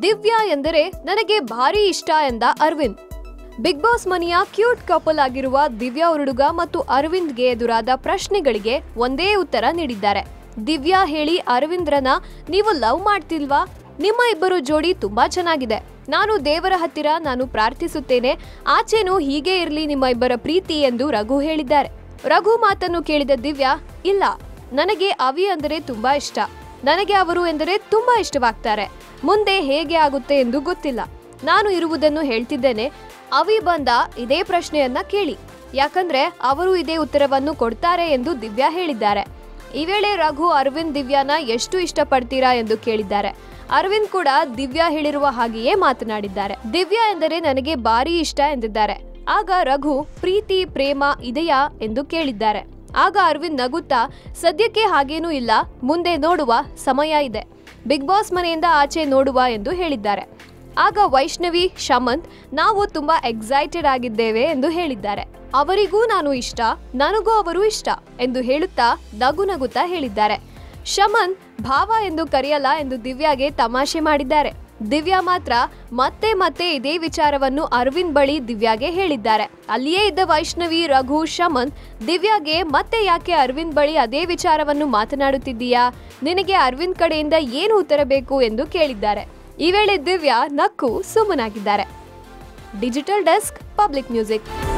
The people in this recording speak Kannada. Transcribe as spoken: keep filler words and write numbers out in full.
ದಿವ್ಯಾ ಎಂದರೆ ನನಗೆ ಭಾರಿ ಇಷ್ಟ ಎಂದ ಅರವಿಂದ್. ಬಿಗ್ ಬಾಸ್ ಮನೆಯ ಕ್ಯೂಟ್ ಕಪಲ್ ಆಗಿರುವ ದಿವ್ಯಾ ಹುಡುಗ ಮತ್ತು ಅರವಿಂದ್ಗೆ ಎದುರಾದ ಪ್ರಶ್ನೆಗಳಿಗೆ ಒಂದೇ ಉತ್ತರ ನೀಡಿದ್ದಾರೆ. ದಿವ್ಯಾ ಹೇಳಿ ಅರವಿಂದ್ರನ ನೀವು ಲವ್ ಮಾಡ್ತಿಲ್ವಾ? ನಿಮ್ಮ ಇಬ್ಬರು ಜೋಡಿ ತುಂಬಾ ಚೆನ್ನಾಗಿದೆ. ನಾನು ದೇವರ ಹತ್ತಿರ ನಾನು ಪ್ರಾರ್ಥಿಸುತ್ತೇನೆ, ಆಚೆನೂ ಹೀಗೆ ಇರಲಿ ನಿಮ್ಮ ಇಬ್ಬರ ಪ್ರೀತಿ ಎಂದು ರಘು ಹೇಳಿದ್ದಾರೆ. ರಘು ಮಾತನ್ನು ಕೇಳಿದ ದಿವ್ಯಾ, ಇಲ್ಲ, ನನಗೆ ಅವಿ ಅಂದರೆ ತುಂಬಾ ಇಷ್ಟ. ನನಗೆ ಅವರು ಎಂದರೆ ತುಂಬಾ ಇಷ್ಟವಾಗ್ತಾರೆ. ಮುಂದೆ ಹೇಗೆ ಆಗುತ್ತೆ ಎಂದು ಗೊತ್ತಿಲ್ಲ. ನಾನು ಇರುವುದನ್ನು ಹೇಳ್ತಿದ್ದೇನೆ. ಅವಿ ಬಂದ ಇದೇ ಪ್ರಶ್ನೆಯನ್ನ ಕೇಳಿ, ಯಾಕಂದ್ರೆ ಅವರು ಇದೇ ಉತ್ತರವನ್ನು ಕೊಡ್ತಾರೆ ಎಂದು ದಿವ್ಯಾ ಹೇಳಿದ್ದಾರೆ. ಈ ವೇಳೆ ರಘು ಅರವಿಂದ್ ದಿವ್ಯಾನ ಎಷ್ಟು ಇಷ್ಟಪಡ್ತೀರಾ ಎಂದು ಕೇಳಿದ್ದಾರೆ. ಅರವಿಂದ್ ಕೂಡ ದಿವ್ಯಾ ಹೇಳಿರುವ ಹಾಗೆಯೇ ಮಾತನಾಡಿದ್ದಾರೆ. ದಿವ್ಯಾ ಎಂದರೆ ನನಗೆ ಭಾರಿ ಇಷ್ಟ ಎಂದಿದ್ದಾರೆ. ಆಗ ರಘು ಪ್ರೀತಿ ಪ್ರೇಮ ಇದೆಯಾ ಎಂದು ಕೇಳಿದ್ದಾರೆ. ಆಗ ಅರವಿಂದ್ ನಗುತ್ತಾ, ಸದ್ಯಕ್ಕೆ ಹಾಗೇನೂ ಇಲ್ಲ, ಮುಂದೆ ನೋಡುವ ಸಮಯ ಇದೆ, ಬಿಗ್ ಬಾಸ್ ಮನೆಯಿಂದ ಆಚೆ ನೋಡುವ ಎಂದು ಹೇಳಿದ್ದಾರೆ. ಆಗ ವೈಷ್ಣವಿ, ಶಮಂತ್ ನಾವು ತುಂಬಾ ಎಕ್ಸೈಟೆಡ್ ಆಗಿದ್ದೇವೆ ಎಂದು ಹೇಳಿದ್ದಾರೆ. ಅವರಿಗೂ ನಾನು ಇಷ್ಟ, ನನಗೂ ಅವರು ಇಷ್ಟ ಎಂದು ಹೇಳುತ್ತಾ ನಗು ನಗುತ್ತಾ ಹೇಳಿದ್ದಾರೆ. ಶಮಂತ್ ಭಾವ ಎಂದು ಕರೆಯಲ್ಲ ಎಂದು ದಿವ್ಯಾಗೆ ತಮಾಷೆ ಮಾಡಿದ್ದಾರೆ. ದಿವ್ಯಾ ಮಾತ್ರ ಮತ್ತೆ ಮತ್ತೆ ಇದೇ ವಿಚಾರವನ್ನು ಅರವಿಂದ್ ಬಳಿ ದಿವ್ಯಾಗೆ ಹೇಳಿದ್ದಾರೆ. ಅಲ್ಲಿಯೇ ಇದ್ದ ವೈಷ್ಣವಿ, ರಘು, ಶಮಂತ್ ದಿವ್ಯಾಗೆ ಮತ್ತೆ ಯಾಕೆ ಅರವಿಂದ್ ಬಳಿ ಅದೇ ವಿಚಾರವನ್ನು ಮಾತನಾಡುತ್ತಿದ್ದೀಯಾ, ನಿನಗೆ ಅರವಿಂದ್ ಕಡೆಯಿಂದ ಏನು ಉತ್ತರ ಬೇಕು ಎಂದು ಕೇಳಿದ್ದಾರೆ. ಈ ವೇಳೆ ದಿವ್ಯಾ ನಕ್ಕು ಸುಮ್ಮನಾಗಿದ್ದಾರೆ. Digital desk, public music.